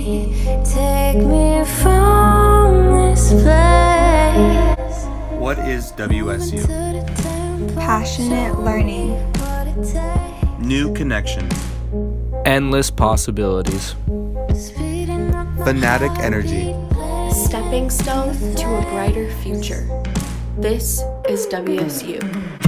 Take me from this place. What is WSU? Passionate learning. New connection. Endless possibilities. Fanatic energy. Stepping stone to a brighter future. This is WSU.